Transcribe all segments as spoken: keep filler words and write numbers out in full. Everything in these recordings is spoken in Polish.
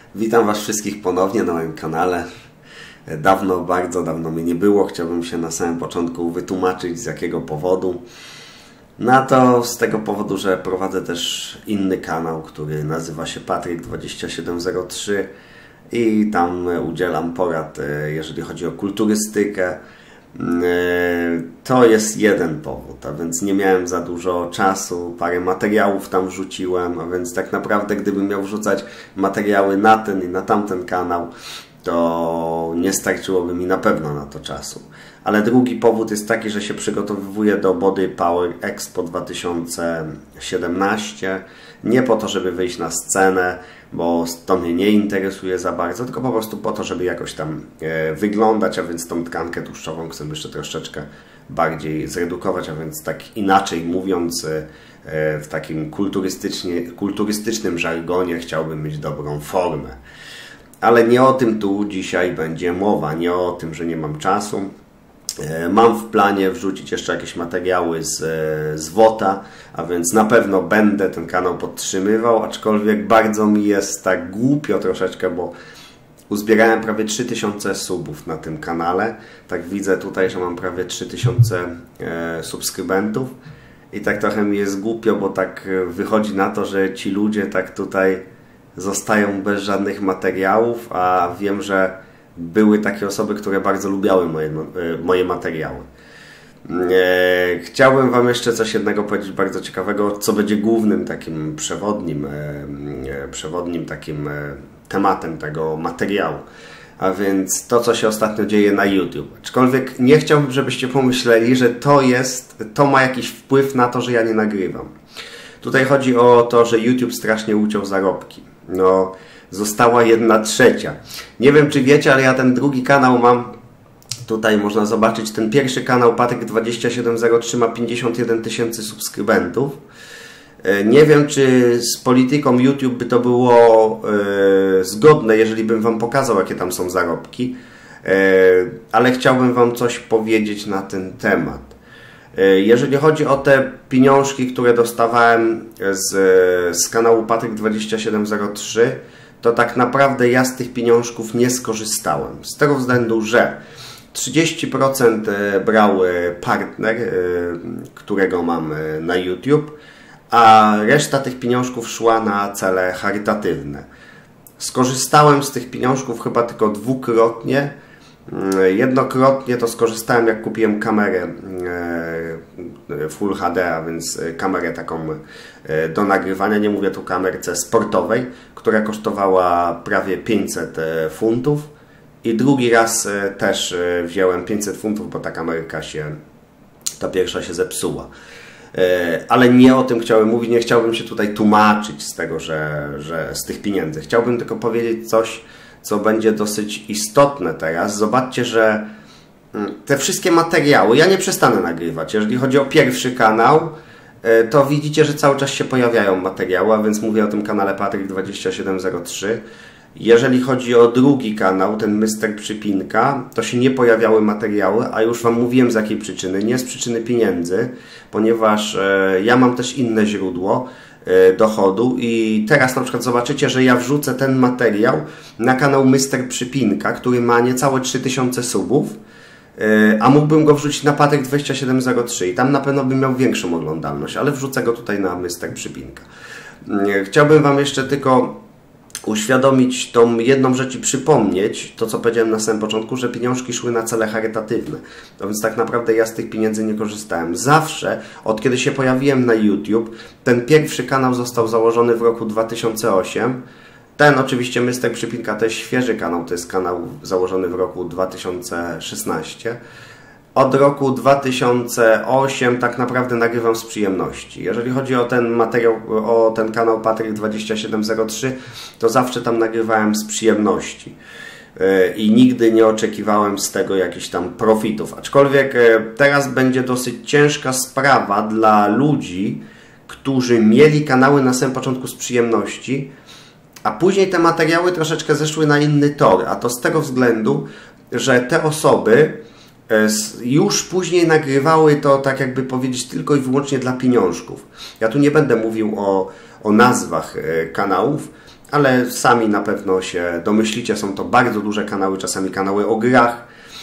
Witam Was wszystkich ponownie na moim kanale. Dawno, bardzo dawno mnie nie było. Chciałbym się na samym początku wytłumaczyć, z jakiego powodu. Na to z tego powodu, że prowadzę też inny kanał, który nazywa się Patryk dwadzieścia siedem zero trzy i tam udzielam porad, jeżeli chodzi o kulturystykę. To jest jeden powód, a więc nie miałem za dużo czasu, parę materiałów tam wrzuciłem, a więc tak naprawdę gdybym miał wrzucać materiały na ten i na tamten kanał, to nie starczyłoby mi na pewno na to czasu. Ale drugi powód jest taki, że się przygotowywuję do Body Power Expo dwa tysiące siedemnaście. Nie po to, żeby wyjść na scenę, bo to mnie nie interesuje za bardzo, tylko po prostu po to, żeby jakoś tam e, wyglądać, a więc tą tkankę tłuszczową chcę jeszcze troszeczkę bardziej zredukować, a więc tak inaczej mówiąc, e, w takim kulturystycznie, kulturystycznym żargonie chciałbym mieć dobrą formę. Ale nie o tym tu dzisiaj będzie mowa, nie o tym, że nie mam czasu. Mam w planie wrzucić jeszcze jakieś materiały z, z WOTA, a więc na pewno będę ten kanał podtrzymywał, aczkolwiek bardzo mi jest tak głupio troszeczkę, bo uzbierałem prawie trzy tysiące subów na tym kanale. Tak widzę tutaj, że mam prawie trzy tysiące e, subskrybentów i tak trochę mi jest głupio, bo tak wychodzi na to, że ci ludzie tak tutaj zostają bez żadnych materiałów, a wiem, że były takie osoby, które bardzo lubiały moje, moje materiały. Chciałbym Wam jeszcze coś jednego powiedzieć bardzo ciekawego, co będzie głównym takim przewodnim, przewodnim takim tematem tego materiału. A więc to, co się ostatnio dzieje na YouTube. Aczkolwiek nie chciałbym, żebyście pomyśleli, że to jest, to ma jakiś wpływ na to, że ja nie nagrywam. Tutaj chodzi o to, że YouTube strasznie uciął zarobki. No, została jedna trzecia. Nie wiem, czy wiecie, ale ja ten drugi kanał mam. Tutaj można zobaczyć, ten pierwszy kanał Patryk dwadzieścia siedem zero trzy ma pięćdziesiąt jeden tysięcy subskrybentów. Nie wiem, czy z polityką YouTube by to było e, zgodne, jeżeli bym Wam pokazał, jakie tam są zarobki. E, ale chciałbym Wam coś powiedzieć na ten temat. E, jeżeli chodzi o te pieniążki, które dostawałem z, z kanału Patryk dwadzieścia siedem zero trzy, to tak naprawdę ja z tych pieniążków nie skorzystałem. Z tego względu, że trzydzieści procent brał partner, którego mam na YouTube, a reszta tych pieniążków szła na cele charytatywne. Skorzystałem z tych pieniążków chyba tylko dwukrotnie. Jednokrotnie to skorzystałem, jak kupiłem kamerę Full H D, a więc kamerę taką do nagrywania, nie mówię tu kamerce sportowej, która kosztowała prawie pięćset funtów. I drugi raz też wziąłem pięćset funtów, bo ta kamerka się, ta pierwsza się zepsuła. Ale nie o tym chciałem mówić, nie chciałbym się tutaj tłumaczyć z tego, że, że z tych pieniędzy. Chciałbym tylko powiedzieć coś, co będzie dosyć istotne teraz. Zobaczcie, że te wszystkie materiały, ja nie przestanę nagrywać. Jeżeli chodzi o pierwszy kanał, to widzicie, że cały czas się pojawiają materiały, a więc mówię o tym kanale Patryk dwadzieścia siedem zero trzy. Jeżeli chodzi o drugi kanał, ten mister Przypinka, to się nie pojawiały materiały, a już Wam mówiłem z jakiej przyczyny. Nie z przyczyny pieniędzy, ponieważ e, ja mam też inne źródło e, dochodu i teraz na przykład zobaczycie, że ja wrzucę ten materiał na kanał mister Przypinka, który ma niecałe trzy tysiące subów, e, a mógłbym go wrzucić na Patryk dwadzieścia siedem zero trzy i tam na pewno bym miał większą oglądalność, ale wrzucę go tutaj na mister Przypinka. E, chciałbym Wam jeszcze tylko uświadomić tą jedną rzecz i przypomnieć to, co powiedziałem na samym początku, że pieniążki szły na cele charytatywne. No więc tak naprawdę ja z tych pieniędzy nie korzystałem. Zawsze, od kiedy się pojawiłem na YouTube, ten pierwszy kanał został założony w roku dwa tysiące ósmym. Ten oczywiście mister Przypinka to jest świeży kanał, to jest kanał założony w roku dwa tysiące szesnastym. Od roku dwa tysiące ósmego tak naprawdę nagrywam z przyjemności. Jeżeli chodzi o ten materiał, o ten kanał Patryk dwadzieścia siedem zero trzy, to zawsze tam nagrywałem z przyjemności. I nigdy nie oczekiwałem z tego jakichś tam profitów. Aczkolwiek teraz będzie dosyć ciężka sprawa dla ludzi, którzy mieli kanały na samym początku z przyjemności, a później te materiały troszeczkę zeszły na inny tor. A to z tego względu, że te osoby już później nagrywały to, tak jakby powiedzieć, tylko i wyłącznie dla pieniążków. Ja tu nie będę mówił o, o nazwach kanałów, ale sami na pewno się domyślicie, są to bardzo duże kanały, czasami kanały o grach,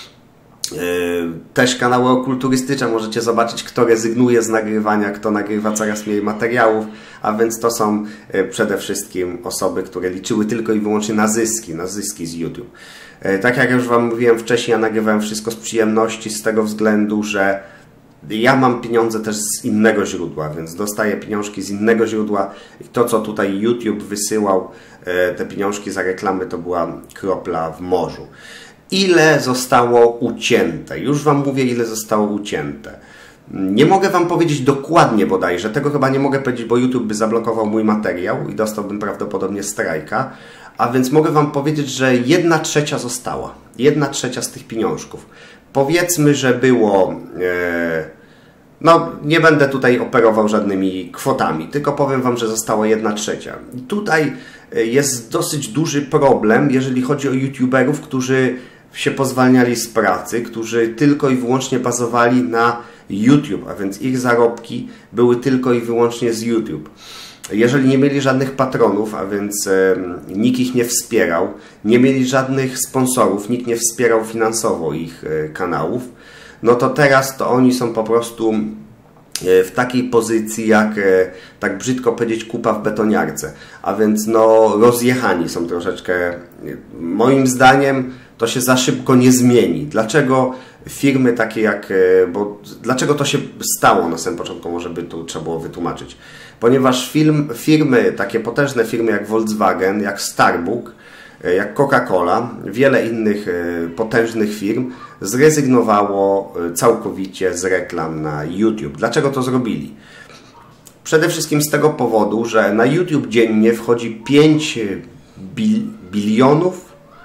też kanały okulturystyczne. Możecie zobaczyć, kto rezygnuje z nagrywania, kto nagrywa coraz mniej materiałów, a więc to są przede wszystkim osoby, które liczyły tylko i wyłącznie na zyski, na zyski z YouTube. Tak jak już Wam mówiłem wcześniej, ja nagrywałem wszystko z przyjemności, z tego względu, że ja mam pieniądze też z innego źródła, więc dostaję pieniążki z innego źródła i to, co tutaj YouTube wysyłał, te pieniążki za reklamy, to była kropla w morzu. Ile zostało ucięte? Już Wam mówię, ile zostało ucięte. Nie mogę Wam powiedzieć dokładnie bodajże, tego chyba nie mogę powiedzieć, bo YouTube by zablokował mój materiał i dostałbym prawdopodobnie strajka, a więc mogę Wam powiedzieć, że jedna trzecia została. Jedna trzecia z tych pieniążków. Powiedzmy, że było... E, no, nie będę tutaj operował żadnymi kwotami, tylko powiem Wam, że została jedna trzecia. I tutaj jest dosyć duży problem, jeżeli chodzi o youtuberów, którzy się pozwalniali z pracy, którzy tylko i wyłącznie bazowali na YouTube, a więc ich zarobki były tylko i wyłącznie z YouTube. Jeżeli nie mieli żadnych patronów, a więc e, nikt ich nie wspierał, nie mieli żadnych sponsorów, nikt nie wspierał finansowo ich e, kanałów, no to teraz to oni są po prostu w takiej pozycji, jak tak brzydko powiedzieć, kupa w betoniarce. A więc no rozjechani są troszeczkę. Moim zdaniem to się za szybko nie zmieni. Dlaczego firmy takie jak... Bo dlaczego to się stało na samym początku, może by tu trzeba było wytłumaczyć. Ponieważ firm, firmy, takie potężne firmy jak Volkswagen, jak Starbucks, jak Coca-Cola, wiele innych potężnych firm zrezygnowało całkowicie z reklam na YouTube. Dlaczego to zrobili? Przede wszystkim z tego powodu, że na YouTube dziennie wchodzi pięć bilionów,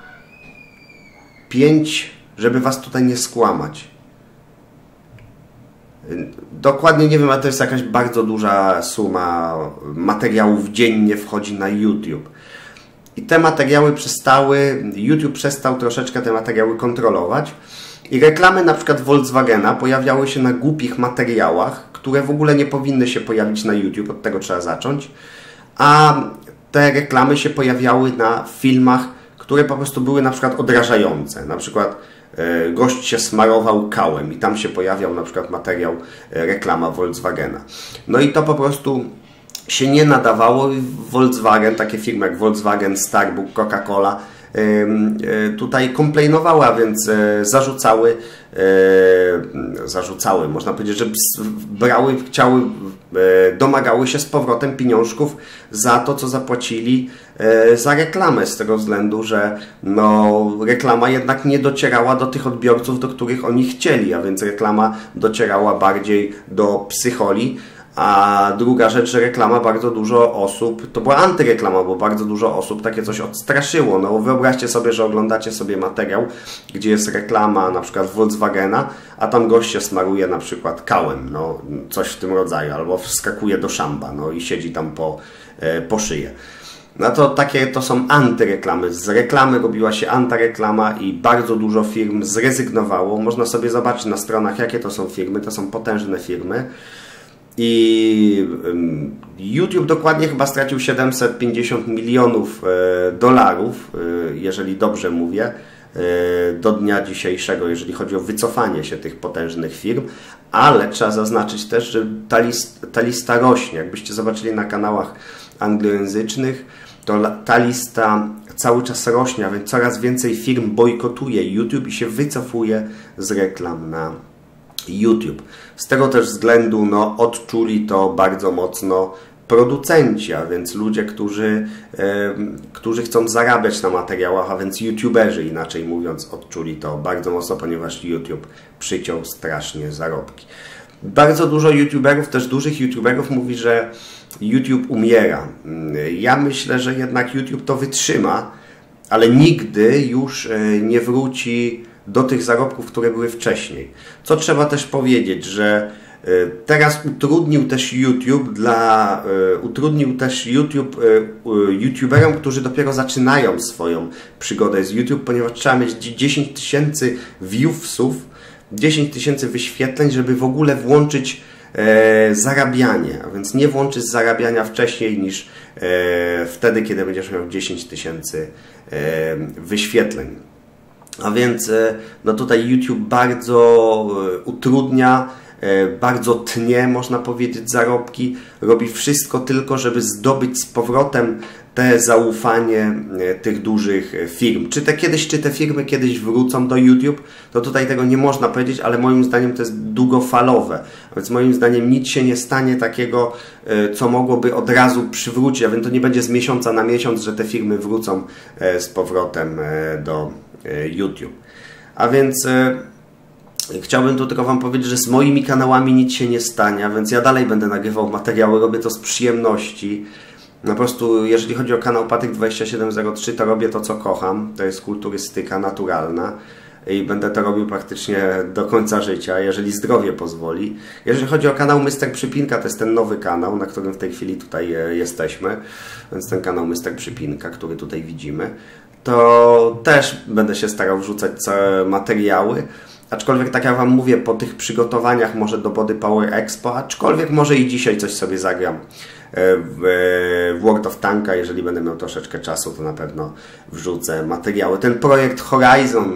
pięć, żeby Was tutaj nie skłamać. Dokładnie nie wiem, ale to jest jakaś bardzo duża suma materiałów dziennie wchodzi na YouTube. I te materiały przestały, YouTube przestał troszeczkę te materiały kontrolować i reklamy na przykład Volkswagena pojawiały się na głupich materiałach, które w ogóle nie powinny się pojawić na YouTube, od tego trzeba zacząć, a te reklamy się pojawiały na filmach, które po prostu były na przykład odrażające. Na przykład e, gość się smarował kałem i tam się pojawiał na przykład materiał, e, reklama Volkswagena. No i to po prostu się nie nadawało. Volkswagen, takie firmy jak Volkswagen, Starbucks, Coca-Cola tutaj komplejnowały, a więc zarzucały, zarzucały, można powiedzieć, że brały, chciały, domagały się z powrotem pieniążków za to, co zapłacili za reklamę, z tego względu, że no, reklama jednak nie docierała do tych odbiorców, do których oni chcieli, a więc reklama docierała bardziej do psycholi. A druga rzecz, że reklama bardzo dużo osób, to była antyreklama, bo bardzo dużo osób takie coś odstraszyło. No wyobraźcie sobie, że oglądacie sobie materiał, gdzie jest reklama na przykład Volkswagena, a tam gość się smaruje na przykład kałem, no coś w tym rodzaju, albo wskakuje do szamba, no i siedzi tam po, e, po szyję. No to takie to są antyreklamy. Z reklamy robiła się antyreklama i bardzo dużo firm zrezygnowało. Można sobie zobaczyć na stronach, jakie to są firmy, to są potężne firmy. I YouTube dokładnie chyba stracił siedemset pięćdziesiąt milionów dolarów, jeżeli dobrze mówię, do dnia dzisiejszego, jeżeli chodzi o wycofanie się tych potężnych firm, ale trzeba zaznaczyć też, że ta, list, ta lista rośnie. Jakbyście zobaczyli na kanałach anglojęzycznych, to ta lista cały czas rośnie, a więc coraz więcej firm bojkotuje YouTube i się wycofuje z reklam na YouTube. Z tego też względu no, odczuli to bardzo mocno producenci, a więc ludzie, którzy, e, którzy chcą zarabiać na materiałach, a więc YouTuberzy, inaczej mówiąc, odczuli to bardzo mocno, ponieważ YouTube przyciął strasznie zarobki. Bardzo dużo YouTuberów, też dużych YouTuberów mówi, że YouTube umiera. Ja myślę, że jednak YouTube to wytrzyma, ale nigdy już nie wróci do tych zarobków, które były wcześniej. Co trzeba też powiedzieć, że teraz utrudnił też YouTube dla utrudnił też YouTube YouTuberom, którzy dopiero zaczynają swoją przygodę z YouTube, ponieważ trzeba mieć dziesięć tysięcy viewsów, dziesięć tysięcy wyświetleń, żeby w ogóle włączyć e, zarabianie, a więc nie włączysz zarabiania wcześniej niż e, wtedy, kiedy będziesz miał dziesięć tysięcy e, wyświetleń. A więc e, no tutaj YouTube bardzo e, utrudnia, bardzo tnie, można powiedzieć, zarobki, robi wszystko tylko, żeby zdobyć z powrotem te zaufanie tych dużych firm. Czy te kiedyś, czy te firmy kiedyś wrócą do YouTube, to tutaj tego nie można powiedzieć, ale moim zdaniem to jest długofalowe. Więc moim zdaniem nic się nie stanie takiego, co mogłoby od razu przywrócić, a więc to nie będzie z miesiąca na miesiąc, że te firmy wrócą z powrotem do YouTube. A więc chciałbym tu tylko Wam powiedzieć, że z moimi kanałami nic się nie stanie, a więc ja dalej będę nagrywał materiały, robię to z przyjemności. Po prostu, jeżeli chodzi o kanał Patryk dwadzieścia siedem zero trzy, to robię to, co kocham. To jest kulturystyka naturalna i będę to robił praktycznie do końca życia, jeżeli zdrowie pozwoli. Jeżeli chodzi o kanał mister Przypinka, to jest ten nowy kanał, na którym w tej chwili tutaj jesteśmy. Więc ten kanał mister Przypinka, który tutaj widzimy, to też będę się starał wrzucać całe materiały. Aczkolwiek, tak jak Wam mówię, po tych przygotowaniach może do Body Power Expo, aczkolwiek może i dzisiaj coś sobie zagram w World of Tanka. Jeżeli będę miał troszeczkę czasu, to na pewno wrzucę materiały. Ten projekt Horizon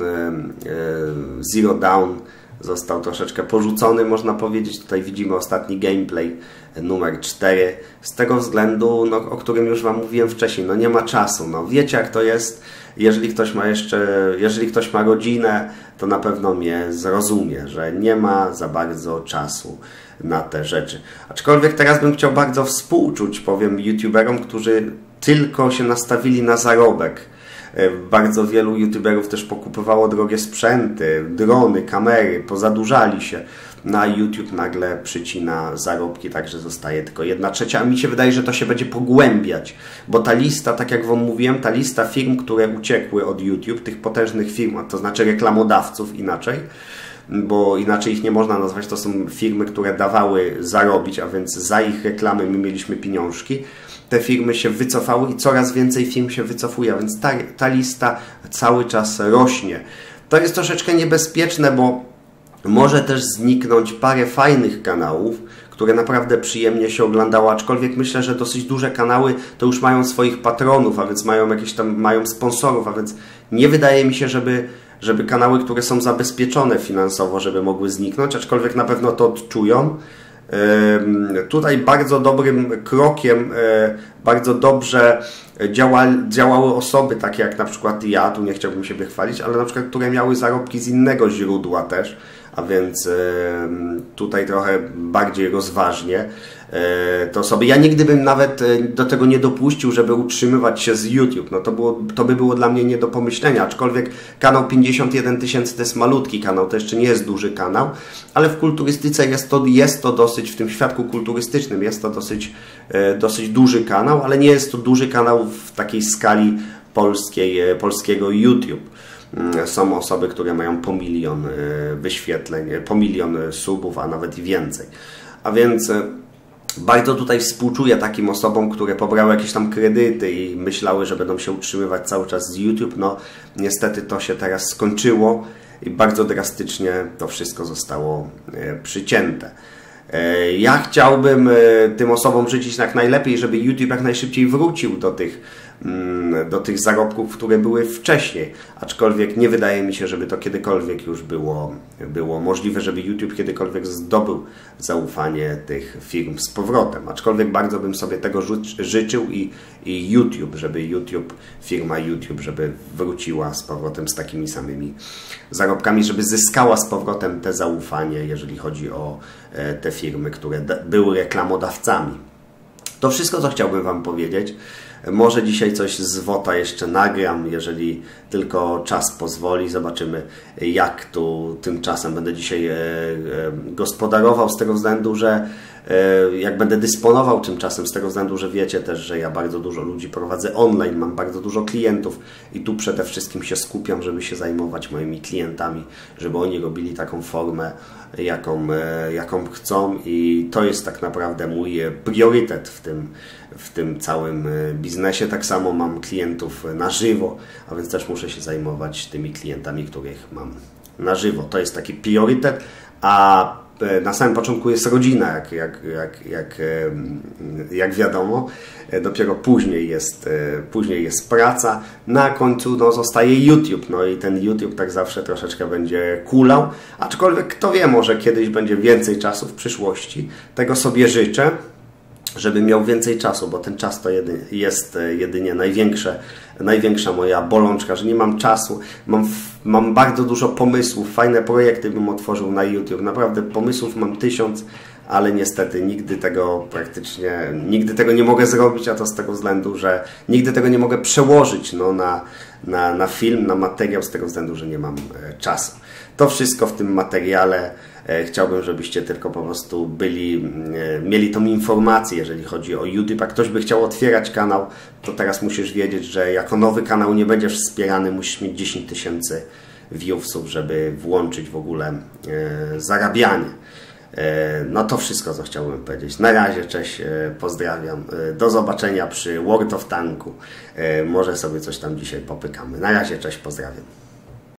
Zero Dawn został troszeczkę porzucony, można powiedzieć. Tutaj widzimy ostatni gameplay numer cztery. Z tego względu, no, o którym już Wam mówiłem wcześniej, no nie ma czasu. No, wiecie, jak to jest. Jeżeli ktoś ma jeszcze, jeżeli ktoś ma rodzinę, to na pewno mnie zrozumie, że nie ma za bardzo czasu na te rzeczy. Aczkolwiek teraz bym chciał bardzo współczuć, powiem, youtuberom, którzy tylko się nastawili na zarobek. Bardzo wielu youtuberów też pokupowało drogie sprzęty, drony, kamery, pozadłużali się. Na YouTube nagle przycina zarobki, także zostaje tylko jedna trzecia. A mi się wydaje, że to się będzie pogłębiać, bo ta lista, tak jak Wam mówiłem, ta lista firm, które uciekły od YouTube, tych potężnych firm, to znaczy reklamodawców inaczej, bo inaczej ich nie można nazwać, to są firmy, które dawały zarobić, a więc za ich reklamy my mieliśmy pieniążki. Te firmy się wycofały i coraz więcej firm się wycofuje, a więc ta, ta lista cały czas rośnie. To jest troszeczkę niebezpieczne, bo może też zniknąć parę fajnych kanałów, które naprawdę przyjemnie się oglądało, aczkolwiek myślę, że dosyć duże kanały to już mają swoich patronów, a więc mają jakieś tam, mają sponsorów, a więc nie wydaje mi się, żeby, żeby kanały, które są zabezpieczone finansowo, żeby mogły zniknąć, aczkolwiek na pewno to odczują. Tutaj bardzo dobrym krokiem, bardzo dobrze działa, działały osoby takie jak na przykład ja, tu nie chciałbym siebie chwalić, ale na przykład, które miały zarobki z innego źródła też, a więc tutaj trochę bardziej rozważnie te osoby. Ja nigdy bym nawet do tego nie dopuścił, żeby utrzymywać się z YouTube. No to, było, to by było dla mnie nie do pomyślenia, aczkolwiek kanał pięćdziesiąt jeden tysięcy to jest malutki kanał, to jeszcze nie jest duży kanał, ale w kulturystyce jest to, jest to dosyć, w tym świadku kulturystycznym jest to dosyć, dosyć duży kanał, ale nie jest to duży kanał w takiej skali polskiej, polskiego YouTube. Są osoby, które mają po milion wyświetleń, po milion subów, a nawet i więcej. A więc bardzo tutaj współczuję takim osobom, które pobrały jakieś tam kredyty i myślały, że będą się utrzymywać cały czas z YouTube. No niestety to się teraz skończyło i bardzo drastycznie to wszystko zostało przycięte. Ja chciałbym tym osobom życzyć jak najlepiej, żeby YouTube jak najszybciej wrócił do tych, do tych zarobków, które były wcześniej. Aczkolwiek nie wydaje mi się, żeby to kiedykolwiek już było, było możliwe, żeby YouTube kiedykolwiek zdobył zaufanie tych firm z powrotem. Aczkolwiek bardzo bym sobie tego życzył i, i YouTube, żeby YouTube, firma YouTube, żeby wróciła z powrotem z takimi samymi zarobkami, żeby zyskała z powrotem te zaufanie, jeżeli chodzi o te firmy, które były reklamodawcami. To wszystko, co chciałbym Wam powiedzieć. Może dzisiaj coś z WOTA jeszcze nagram, jeżeli tylko czas pozwoli. Zobaczymy, jak tu tymczasem będę dzisiaj gospodarował, z tego względu, że jak będę dysponował tymczasem, z tego względu, że wiecie też, że ja bardzo dużo ludzi prowadzę online, mam bardzo dużo klientów i tu przede wszystkim się skupiam, żeby się zajmować moimi klientami, żeby oni robili taką formę, jaką, jaką chcą i to jest tak naprawdę mój priorytet w tym, w tym całym biznesie. Tak samo mam klientów na żywo, a więc też muszę się zajmować tymi klientami, których mam na żywo. To jest taki priorytet, a na samym początku jest rodzina, jak, jak, jak, jak, jak wiadomo. Dopiero później jest, później jest praca. Na końcu no, zostaje YouTube. No i ten YouTube tak zawsze troszeczkę będzie kulał. Aczkolwiek kto wie, może kiedyś będzie więcej czasu w przyszłości. Tego sobie życzę, żeby miał więcej czasu, bo ten czas to jedy, jest jedynie największe, największa moja bolączka, że nie mam czasu. Mam, mam bardzo dużo pomysłów, fajne projekty bym otworzył na YouTube. Naprawdę pomysłów mam tysiąc, ale niestety nigdy tego praktycznie, nigdy tego nie mogę zrobić, a to z tego względu, że nigdy tego nie mogę przełożyć no, na, na, na film, na materiał, z tego względu, że nie mam e, czasu. To wszystko w tym materiale. E, chciałbym, żebyście tylko po prostu byli, e, mieli tą informację, jeżeli chodzi o YouTube. Jak ktoś by chciał otwierać kanał, to teraz musisz wiedzieć, że jako nowy kanał nie będziesz wspierany, musisz mieć dziesięć tysięcy viewsów, żeby włączyć w ogóle e, zarabianie. No to wszystko, co chciałbym powiedzieć. Na razie, cześć, pozdrawiam. Do zobaczenia przy World of Tanku. Może sobie coś tam dzisiaj popykamy. Na razie, cześć, pozdrawiam.